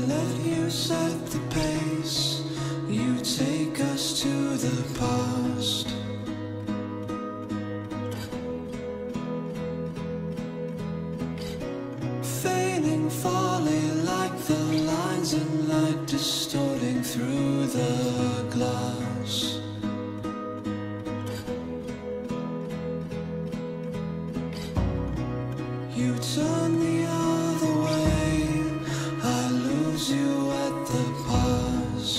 let you set the pace. You take us to the past. Fading folly like the lines in light distorting through the glass. You turn the other way, I lose you at the pass.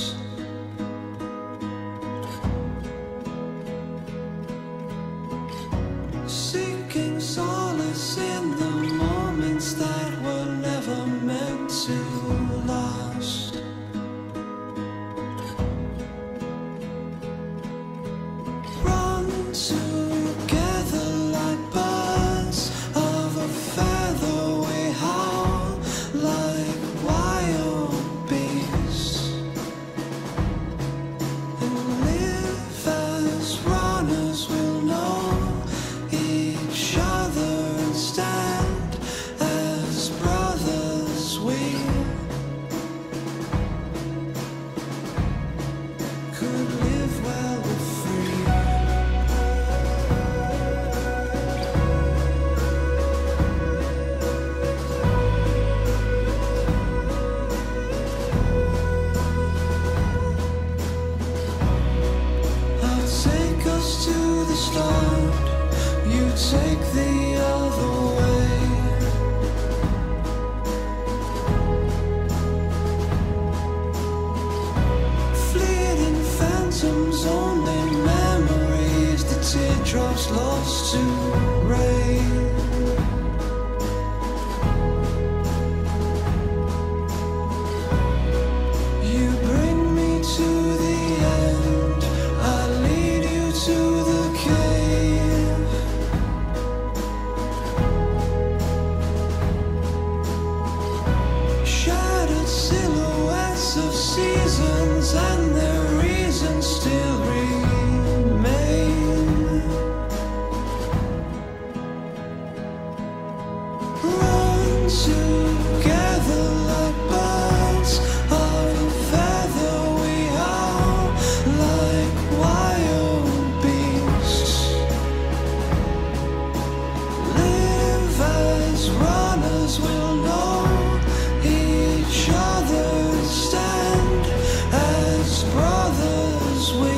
Seeking solace in the moments that were never meant to last. Run together like birds of a feather, we howl like wild beasts, and live as runners. We'll know each other and stand as brothers. We could live while we're free. I'll take us to the start, you take the other way. Fleeting phantoms, only memories, the teardrops lost to rain. You bring me to the end, I lead you to the cave. Shattered silhouettes of seasons and their reasons still remain. Run together like birds of a feather, we howl like wild beasts. Live as runners, we'll know each other and stand as brothers. We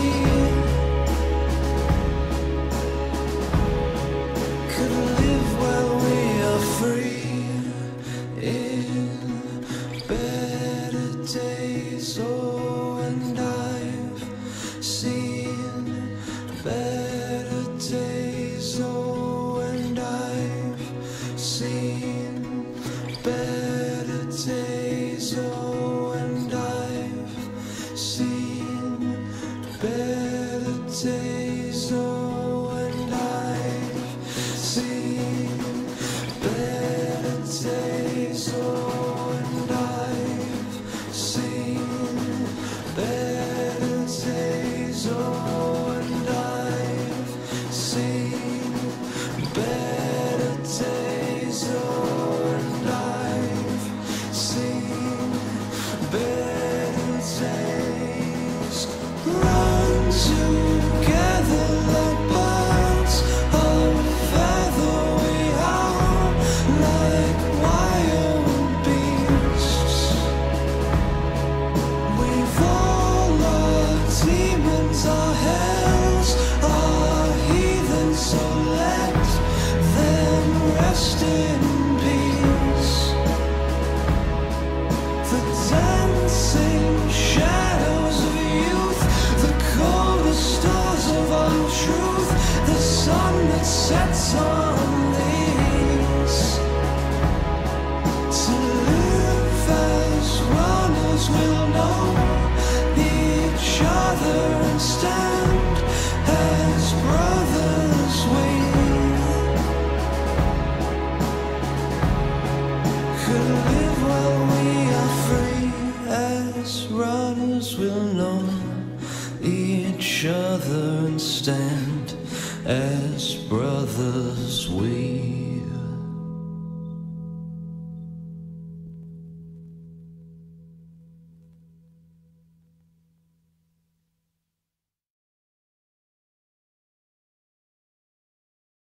could live while we are free in better days. Oh, and I've seen better days. Oh, and I've seen better days. Oh, and I've seen better days. Oh, and I've seen better days. Oh, and I've seen better days. Oh, and I've seen better days. Oh, and I've seen better days. Run together like birds of a feather, we howl like wild beasts. We've all our demons, our hells, our heathens, so let them rest in peace. The dancing shadows of youth, the coldest stars of our truth, the sun that sets on these. To live as runners, we'll know each other and stand as brothers. We could live while we are free as runners, we'll know each other and stand as brothers. We